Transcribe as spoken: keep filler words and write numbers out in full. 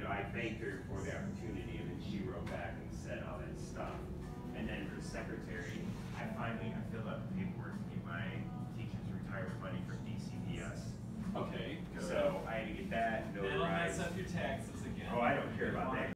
know, I thanked her for the opportunity, and then she wrote back and said all that stuff. And then for the secretary, I finally, I filled out the paperwork to get my teacher's retirement money for D C P S. Okay, good. So I had to get that It'll mess notarized. up your taxes again. Oh, I don't care about that.